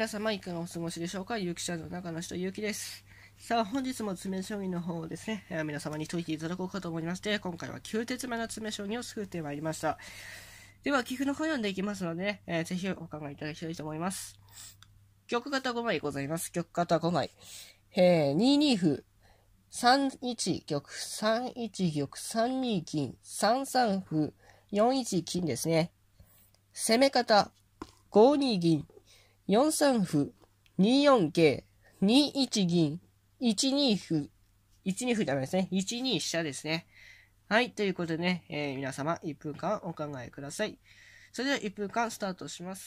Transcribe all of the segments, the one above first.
皆様いかがお過ごしでしょうか。ゆうきちゃんの中の人、ゆうきです。さあ、本日も詰将棋の方をですね、皆様に解いていただこうかと思いまして、今回は9鉄目の詰将棋を作ってまいりました。では、棋譜の方を読んでいきますので、ぜひお考えいただきたいと思います。玉型5枚ございます。玉型5枚。2二歩、3一玉、3一玉、3二金、3三歩、4一金ですね。攻め方、5二銀、4三歩、2四桂、2一銀、1二歩、1二歩ダメですね。1二飛車ですね。はい。ということでね、皆様1分間お考えください。それでは1分間スタートします。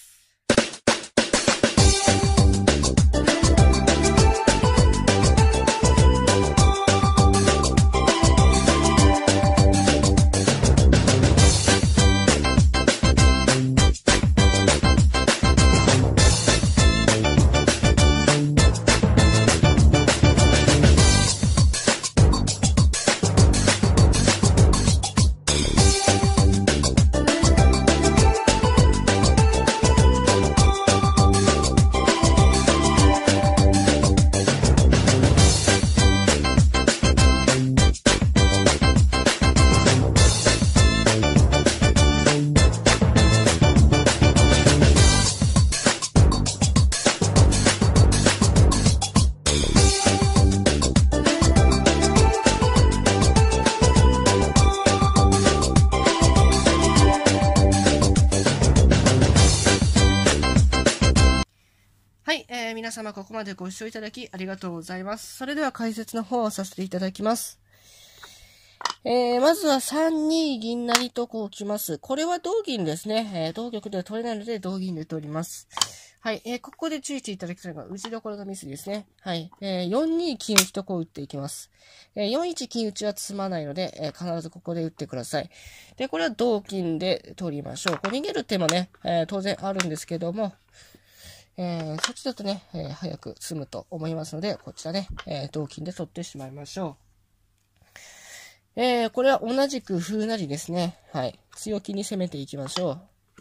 皆様ここまでご視聴いただきありがとうございます。それでは解説の方をさせていただきます。まずは3二銀成とこう来ます。これは同銀ですね。同玉では取れないので同銀で取ります。はい。ここで注意していただきたいのが打ちどころのミスですね。はい。4二金打ちとこう打っていきます。4一金打ちは詰まないので、必ずここで打ってください。で、これは同金で取りましょう。これ逃げる手もね、当然あるんですけども、そっちだとね、早く済むと思いますので、こちらね、同金で取ってしまいましょう。これは同じく歩成ですね。はい。強気に攻めていきましょ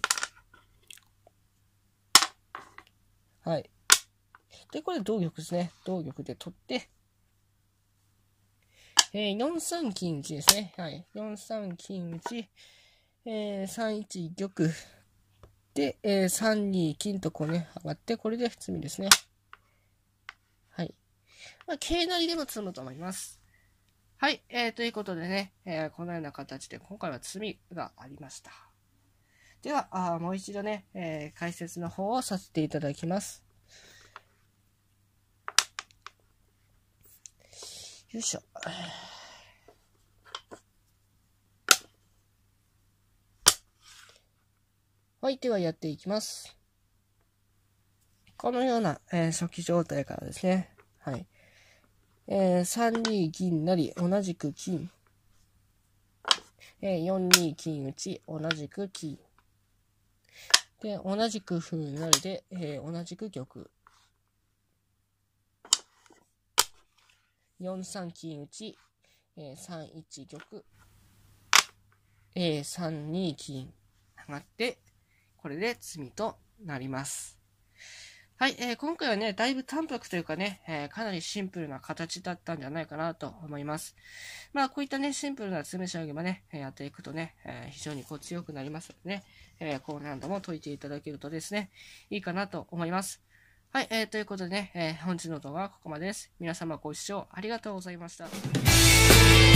う。はい。で、これ同玉ですね。同玉で取って、4三金打ちですね。はい。4三金打ち、3一玉。で、3二金とこうね、上がって、これで詰みですね。はい。まあ、桂成りでも詰むと思います。はい。ということでね、このような形で今回は詰みがありました。では、もう一度ね、解説の方をさせていただきます。よいしょ。はい。ではやっていきます。このような、初期状態からですね。はい。3二銀成、同じく金。4二金打ち、同じく金。で、同じく歩成で、同じく玉。4三金打ち、3一玉。3二金上がって、これで詰みとなります。はい、今回はね、だいぶ淡白というかね、かなりシンプルな形だったんじゃないかなと思います。まあ、こういったね、シンプルな詰将棋もね、やっていくとね、非常にこう強くなりますのでね、こう何度も解いていただけるとですね、いいかなと思います。はい、ということでね、本日の動画はここまでです。皆様ご視聴ありがとうございました。